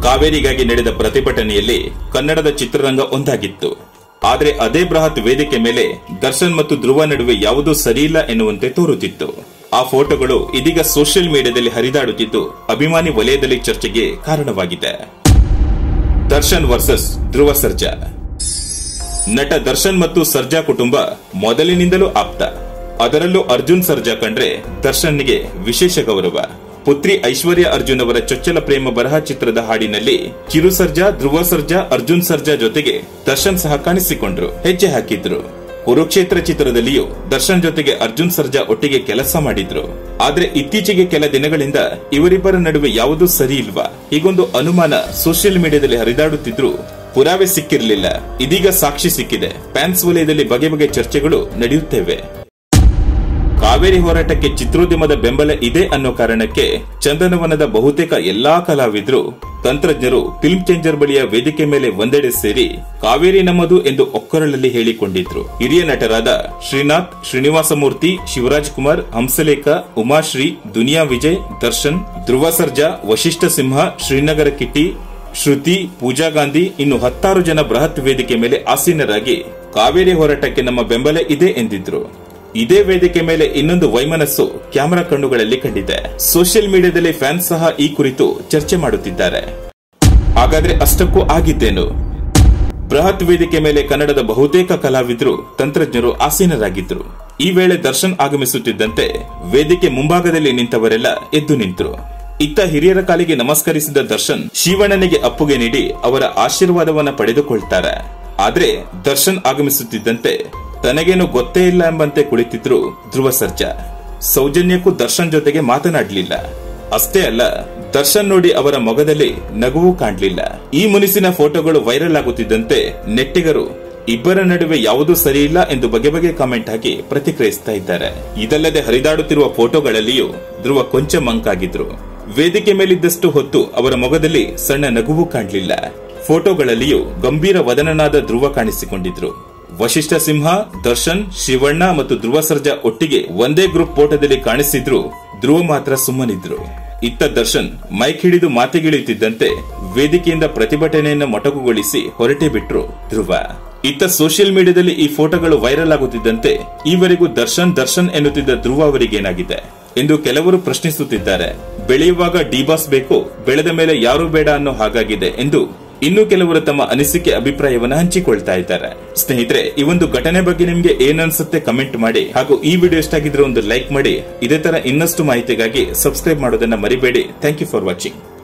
ಕಾವೇರಿಗಾಗಿ ನಡೆದ ಪ್ರತಿಭಟನೆಯಲ್ಲಿ ಕನ್ನಡದ ಚಿತ್ರರಂಗ ಒಂದಾಗಿತ್ತು. ಆದರೆ ಅದೇ ಬೃಹತ್ ವೇದಿಕೆ ಮೇಲೆ ದರ್ಶನ್ ಮತ್ತು ಧ್ರುವ ನಡುವೆ ಯಾವುದೂ ಸರಿಯಿಲ್ಲ ಎನ್ನುವಂತೆ ತೋರುತ್ತಿತ್ತು. ಆ ಫೋಟೋಗಳು ಇದೀಗ ಸೋಷಿಯಲ್ ಮೀಡಿಯಾದಲ್ಲಿ ಹರಿದಾಡುತ್ತಿದ್ದು ಅಭಿಮಾನಿ ವಲಯದಲ್ಲಿ ಚರ್ಚೆಗೆ ಕಾರಣವಾಗಿದೆ. ದರ್ಶನ್ ವರ್ಸಸ್ ಧ್ರುವ ಸರ್ಜಾ. ನಟ ದರ್ಶನ್ ಮತ್ತು ಸರ್ಜಾ ಕುಟುಂಬ ಮೊದಲಿನಿಂದಲೂ ಆಪ್ತ. ಅದರಲ್ಲೂ ಅರ್ಜುನ್ ಸರ್ಜಾ ಕಂಡ್ರೆ ದರ್ಶನ್ಗೆ ವಿಶೇಷ ಗೌರವ. ಪುತ್ರಿ ಐಶ್ವರ್ಯ ಅರ್ಜುನ್ ಅವರ ಚೊಚ್ಚಲ ಪ್ರೇಮ ಬರಹ ಚಿತ್ರದ ಹಾಡಿನಲ್ಲಿ ಕಿರು ಸರ್ಜಾ, ಧ್ರುವ ಸರ್ಜಾ, ಅರ್ಜುನ್ ಸರ್ಜಾ ಜೊತೆಗೆ ದರ್ಶನ್ ಸಹ ಕಾಣಿಸಿಕೊಂಡ್ರು, ಹೆಜ್ಜೆ ಹಾಕಿದ್ರು. ಕುರುಕ್ಷೇತ್ರ ಚಿತ್ರದಲ್ಲಿಯೂ ದರ್ಶನ್ ಜೊತೆಗೆ ಅರ್ಜುನ್ ಸರ್ಜಾ ಒಟ್ಟಿಗೆ ಕೆಲಸ ಮಾಡಿದ್ರು. ಆದ್ರೆ ಇತ್ತೀಚೆಗೆ ಕೆಲ ದಿನಗಳಿಂದ ಇವರಿಬ್ಬರ ನಡುವೆ ಯಾವುದೂ ಸರಿ ಇಲ್ವಾ ಹೀಗೊಂದು ಅನುಮಾನ ಸೋಷಿಯಲ್ ಮೀಡಿಯಾದಲ್ಲಿ ಹರಿದಾಡುತ್ತಿದ್ರು ಪುರಾವೆ ಸಿಕ್ಕಿರಲಿಲ್ಲ. ಇದೀಗ ಸಾಕ್ಷಿ ಸಿಕ್ಕಿದೆ. ಫ್ಯಾನ್ಸ್ ವಲಯದಲ್ಲಿ ಬಗೆ ಬಗೆ ಚರ್ಚೆಗಳು ನಡೆಯುತ್ತವೆ. ಕಾವೇರಿ ಹೋರಾಟಕ್ಕೆ ಚಿತ್ರೋದ್ಯಮದ ಬೆಂಬಲ ಇದೆ ಅನ್ನೋ ಕಾರಣಕ್ಕೆ ಚಂದನವನದ ಬಹುತೇಕ ಎಲ್ಲಾ ಕಲಾವಿದರು, ತಂತ್ರಜ್ಞರು ಫಿಲ್ಮ್ ಚೇಂಜರ್ ಬಳಿಯ ವೇದಿಕೆ ಮೇಲೆ ಒಂದೆಡೆ ಸೇರಿ ಕಾವೇರಿ ನಮ್ಮದು ಎಂದು ಒಕ್ಕೊರಳಲ್ಲಿ ಹೇಳಿಕೊಂಡಿದ್ರು. ಹಿರಿಯ ನಟರಾದ ಶ್ರೀನಾಥ್, ಶ್ರೀನಿವಾಸಮೂರ್ತಿ, ಶಿವರಾಜ್ ಕುಮಾರ್, ಹಂಸಲೇಖ, ಉಮಾಶ್ರೀ, ದುನಿಯಾ ವಿಜಯ್, ದರ್ಶನ್, ಧ್ರುವ ಸರ್ಜಾ, ವಶಿಷ್ಠ ಸಿಂಹ, ಶ್ರೀನಗರ ಕಿಟ್ಟಿ, ಶ್ರುತಿ, ಪೂಜಾ ಗಾಂಧಿ ಇನ್ನು 10 ಜನ ಬೃಹತ್ ವೇದಿಕೆ ಮೇಲೆ ಆಸೀನರಾಗಿ ಕಾವೇರಿ ಹೋರಾಟಕ್ಕೆ ನಮ್ಮ ಬೆಂಬಲ ಇದೆ ಎಂದಿದ್ರು. ಇದೇ ವೇದಿಕೆ ಮೇಲೆ ಇನ್ನೊಂದು ವೈಮನಸ್ಸು ಕ್ಯಾಮೆರಾ ಕಣ್ಣುಗಳಲ್ಲಿ ಕಂಡಿದೆ. ಸೋಷಿಯಲ್ ಮೀಡಿಯಾದಲ್ಲಿ ಫ್ಯಾನ್ಸ್ ಸಹ ಈ ಕುರಿತು ಚರ್ಚೆ ಮಾಡುತ್ತಿದ್ದಾರೆ. ಹಾಗಾದ್ರೆ ಅಷ್ಟಕ್ಕೂ ಆಗಿದ್ದೇನು? ಬೃಹತ್ ವೇದಿಕೆ ಮೇಲೆ ಕನ್ನಡದ ಬಹುತೇಕ ಕಲಾವಿದರು, ತಂತ್ರಜ್ಞರು ಆಸೀನರಾಗಿದ್ರು. ಈ ವೇಳೆ ದರ್ಶನ್ ಆಗಮಿಸುತ್ತಿದ್ದಂತೆ ವೇದಿಕೆ ಮುಂಭಾಗದಲ್ಲಿ ನಿಂತವರೆಲ್ಲ ಎದ್ದು ನಿಂತರು. ಇತ್ತ ಹಿರಿಯರ ಕಾಲಿಗೆ ನಮಸ್ಕರಿಸಿದ ದರ್ಶನ್ ಶಿವಣ್ಣನಿಗೆ ಅಪ್ಪುಗೆ ನೀಡಿ ಅವರ ಆಶೀರ್ವಾದವನ್ನ ಪಡೆದುಕೊಳ್ತಾರೆ. ಆದ್ರೆ ದರ್ಶನ್ ಆಗಮಿಸುತ್ತಿದ್ದಂತೆ ತನಗೇನು ಗೊತ್ತೇ ಇಲ್ಲ ಎಂಬಂತೆ ಕುಳಿತಿದ್ರು ಧ್ರುವ ಸರ್ಜಾ. ಸೌಜನ್ಯಕ್ಕೂ ದರ್ಶನ್ ಜೊತೆಗೆ ಮಾತನಾಡಲಿಲ್ಲ. ಅಷ್ಟೇ ಅಲ್ಲ, ದರ್ಶನ್ ನೋಡಿ ಅವರ ಮೊಗದಲ್ಲಿ ನಗುವು ಕಾಣಲಿಲ್ಲ. ಈ ಮುನಿಸಿನ ಫೋಟೋಗಳು ವೈರಲ್ ಆಗುತ್ತಿದ್ದಂತೆ ನೆಟ್ಟಿಗರು ಇಬ್ಬರ ನಡುವೆ ಯಾವುದೂ ಸರಿಯಿಲ್ಲ ಎಂದು ಬಗೆ ಬಗೆ ಕಾಮೆಂಟ್ ಹಾಕಿ ಪ್ರತಿಕ್ರಿಯಿಸ್ತಾ ಇದ್ದಾರೆ. ಇದಲ್ಲದೆ ಹರಿದಾಡುತ್ತಿರುವ ಫೋಟೋಗಳಲ್ಲಿಯೂ ಧ್ರುವ ಕೊಂಚ ಮಂಕಾಗಿದ್ರು. ವೇದಿಕೆ ಮೇಲಿದ್ದಷ್ಟು ಹೊತ್ತು ಅವರ ಮೊಗದಲ್ಲಿ ಸಣ್ಣ ನಗುವು ಕಾಣಲಿಲ್ಲ. ಫೋಟೋಗಳಲ್ಲಿಯೂ ಗಂಭೀರ ವದನನಾದ ಧ್ರುವ ಕಾಣಿಸಿಕೊಂಡಿದ್ರು. ವಶಿಷ್ಠ ಸಿಂಹ, ದರ್ಶನ್, ಶಿವಣ್ಣ ಮತ್ತು ಧ್ರುವ ಸರ್ಜಾ ಒಟ್ಟಿಗೆ ಒಂದೇ ಗ್ರೂಪ್ ಫೋಟೋದಲ್ಲಿ ಕಾಣಿಸಿದ್ರು. ಧ್ರುವ ಮಾತ್ರ ಸುಮ್ಮನಿದ್ರು. ಇತ್ತ ದರ್ಶನ್ ಮೈಕ್ ಹಿಡಿದು ಮಾತಿಗಿಳಿಯುತ್ತಿದ್ದಂತೆ ವೇದಿಕೆಯಿಂದ ಪ್ರತಿಭಟನೆಯನ್ನು ಮೊಟಕುಗೊಳಿಸಿ ಹೊರಟೇ ಬಿಟ್ರು ಧ್ರುವ. ಇತ್ತ ಸೋಷಿಯಲ್ ಮೀಡಿಯಾದಲ್ಲಿ ಈ ಫೋಟೋಗಳು ವೈರಲ್ ಆಗುತ್ತಿದ್ದಂತೆ ಈವರೆಗೂ ದರ್ಶನ್ ದರ್ಶನ್ ಎನ್ನುತ್ತಿದ್ದ ಧ್ರುವ ಅವರಿಗೇನಾಗಿದೆ ಎಂದು ಕೆಲವರು ಪ್ರಶ್ನಿಸುತ್ತಿದ್ದಾರೆ. ಬೆಳೆಯುವಾಗ ಡಿಬಾಸ್ ಬೇಕು, ಬೆಳೆದ ಮೇಲೆ ಯಾರೂ ಬೇಡ ಅನ್ನೋ ಹಾಗಾಗಿದೆ ಎಂದು ಇನ್ನು ಕೆಲವರು ತಮ್ಮ ಅನಿಸಿಕೆ ಅಭಿಪ್ರಾಯವನ್ನು ಹಂಚಿಕೊಳ್ತಾ ಇದ್ದಾರೆ. ಸ್ನೇಹಿತರೆ, ಈ ಒಂದು ಘಟನೆ ಬಗ್ಗೆ ನಿಮ್ಗೆ ಏನನ್ಸುತ್ತೆ ಕಮೆಂಟ್ ಮಾಡಿ. ಹಾಗೂ ಈ ವಿಡಿಯೋ ಇಷ್ಟ ಆಗಿದ್ರೆ ಒಂದು ಲೈಕ್ ಮಾಡಿ. ಇದೇ ತರ ಇನ್ನಷ್ಟು ಮಾಹಿತಿಗಾಗಿ ಸಬ್ಸ್ಕ್ರೈಬ್ ಮಾಡೋದನ್ನ ಮರಿಬೇಡಿ. Thank you for watching.